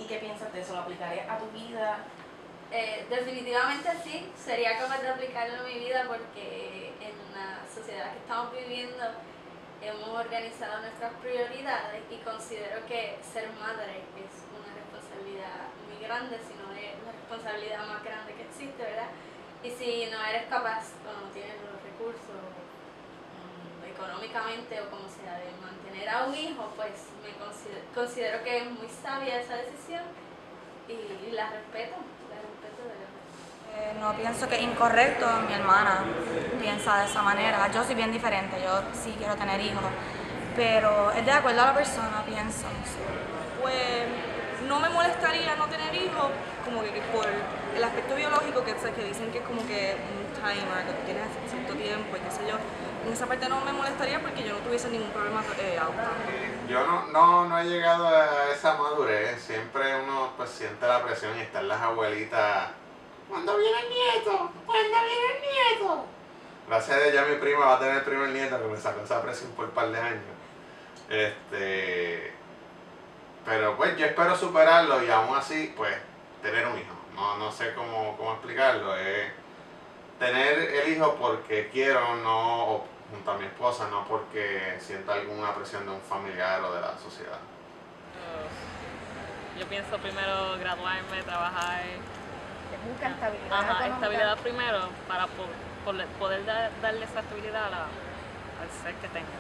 ¿Y qué piensas de eso? ¿Lo aplicarías a tu vida? Definitivamente sí, sería capaz de aplicarlo en mi vida porque en la sociedad que estamos viviendo hemos organizado nuestras prioridades y considero que ser madre es una responsabilidad muy grande, si no es la responsabilidad más grande que existe, ¿verdad? Y si no eres capaz o no tienes los recursos económicamente o como sea de mantener a un hijo, pues considero que es muy sabia esa decisión y la respeto de verdad. No pienso que es incorrecto, mi hermana piensa de esa manera. Yo soy bien diferente, yo sí quiero tener hijos, pero es de acuerdo a la persona, pienso. Pues no me molestaría no tener hijos, como que por el aspecto biológico, que dicen que es como que un timer, que tú tienes cierto tiempo y qué sé yo. En esa parte no me molestaría porque yo no tuviese ningún problema adoptando. Yo no he llegado a esa madurez. Siempre uno pues siente la presión y están las abuelitas. ¿Cuándo viene el nieto? ¿Cuándo viene el nieto? Gracias a Dios ya mi prima va a tener el primer nieto que me sacó esa presión por un par de años. Pero pues yo espero superarlo y aún así pues tener un hijo. No sé cómo explicarlo. Es tener el hijo porque quiero, no junto a mi esposa, no porque sienta alguna presión de un familiar o de la sociedad. Yo pienso primero graduarme, trabajar. Busca estabilidad Ajá, económica. estabilidad primero para poder darle esa estabilidad al ser que tenga.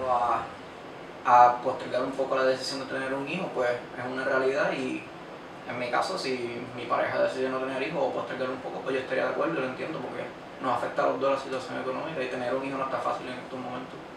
A postergar un poco la decisión de tener un hijo, pues es una realidad y en mi caso, si mi pareja decide no tener hijos o postergar un poco, pues yo estaría de acuerdo, lo entiendo, porque nos afecta a los dos la situación económica y tener un hijo no está fácil en estos momentos.